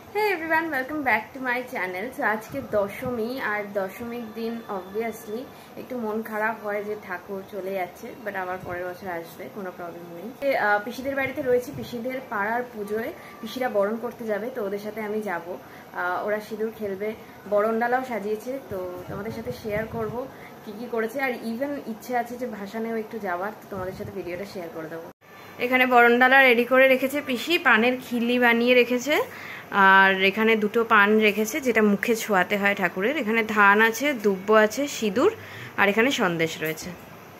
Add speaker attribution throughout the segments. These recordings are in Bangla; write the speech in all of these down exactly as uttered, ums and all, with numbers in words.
Speaker 1: Hey everyone, welcome back to my channel. So আজকে দশমী আর দশমীর দিন obviously একটু মন খারাপ হয় যে ঠাকুর চলে যাচ্ছে, বাট আবার পরের বছর আসবে, কোনো প্রবলেম নেই। পিসিদের বাড়িতে রয়েছে, পিসিদের পাড়ার পুজোয় পিসিরা বরণ করতে যাবে, তো ওদের সাথে আমি যাব। ওরা সিঁদুর খেলবে, বরণ ডালাও সাজিয়েছে, তো তোমাদের সাথে শেয়ার করব কি কি করেছে। আর ইভেন ইচ্ছে আছে যে ভাসানেও একটু যাওয়ার, তো তোমাদের সাথে ভিডিওটা শেয়ার করে দেবো। এখানে বরণ ডালা রেডি করে রেখেছে পিসি, পানের খিলি বানিয়ে রেখেছে, আর এখানে দুটো পান রেখেছে যেটা মুখে ছোঁয়াতে হয় ঠাকুরের। এখানে ধান আছে, দুব্ব আছে, সিঁদুর, আর এখানে সন্দেশ রয়েছে।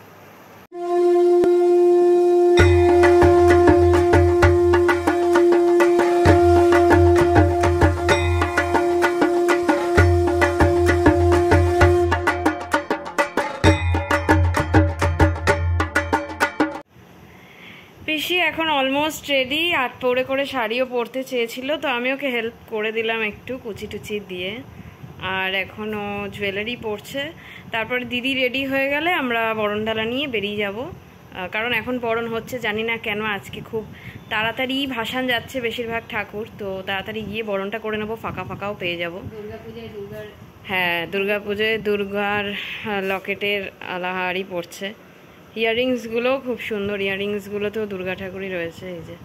Speaker 1: পিসি এখন অলমোস্ট রেডি, আট পরে করে শাড়িও পরতে চেয়েছিল, তো আমি ওকে হেল্প করে দিলাম একটু কুচি টুচি দিয়ে। আর এখনও জুয়েলারি পরছে, তারপরে দিদি রেডি হয়ে গেলে আমরা বরণডালা নিয়ে বেরিয়ে যাব। কারণ এখন বরণ হচ্ছে, জানি না কেন আজকে খুব তাড়াতাড়ি ভাসান যাচ্ছে বেশিরভাগ ঠাকুর, তো তাড়াতাড়ি গিয়ে বরণটা করে নেবো, ফাঁকা ফাঁকাও পেয়ে যাবো। দুর্গাপূজায় দুর্গার হ্যাঁ দুর্গাপূজায় দুর্গার লকেটের আলাহারি পড়ছে। ইয়াররিংসগুলো খুব সুন্দর, ইয়াররিংসগুলো তো দুর্গা ঠাকুরই রয়েছে। এই যে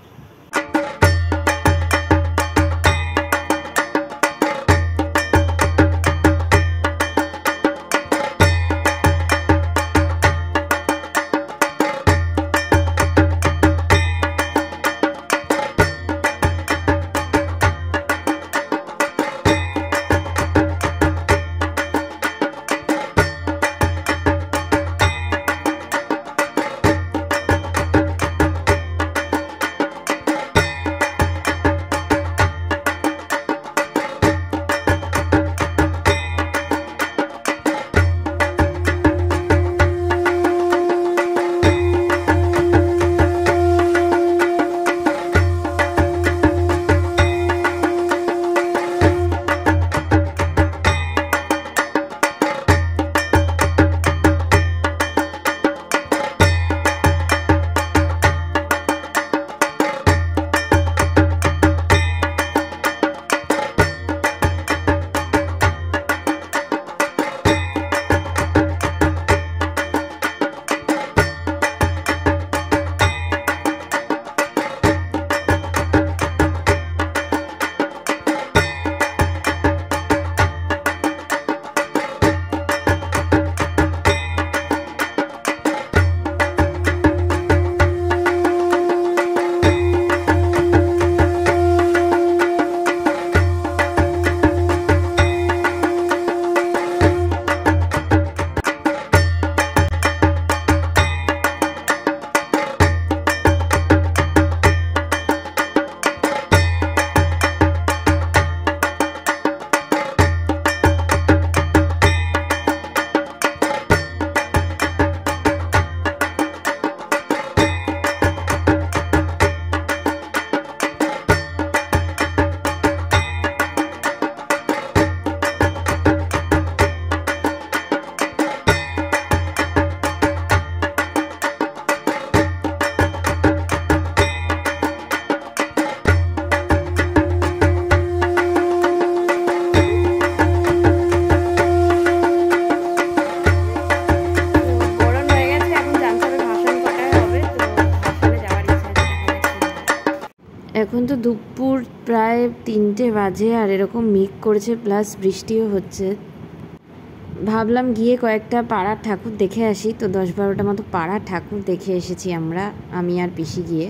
Speaker 1: এখন তো দুপুর প্রায় তিনটে বাজে, আর এরকম মেঘ করেছে, প্লাস বৃষ্টিও হচ্ছে। ভাবলাম গিয়ে কয়েকটা পাড়ার ঠাকুর দেখে আসি, তো দশ বারোটা মতো পাড়ার ঠাকুর দেখে এসেছি আমরা, আমি আর পিসি গিয়ে।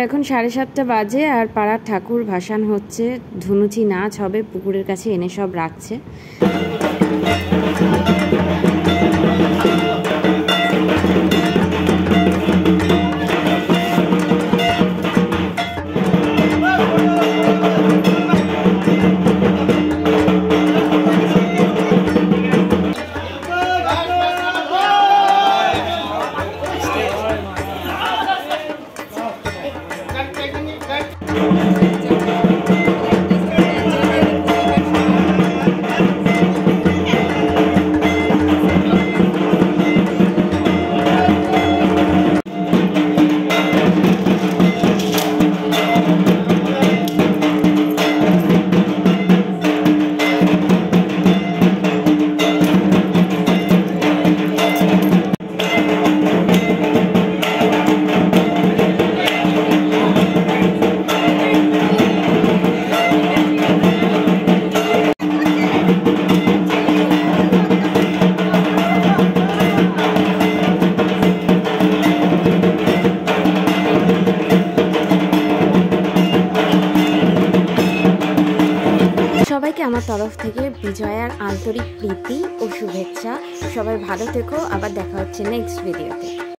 Speaker 1: এখন সাড়ে সাতটা বাজে আর পাড়ার ঠাকুর ভাসান হচ্ছে, ধুনুচি নাচ হবে, পুকুরের কাছে এনে সব রাখছে। সবাইকে আমার তরফ থেকে বিজয়ার আন্তরিক প্রীতি ও শুভেচ্ছা। সবাই ভালো থেকো, আবার দেখা হচ্ছে নেক্সট ভিডিওতে।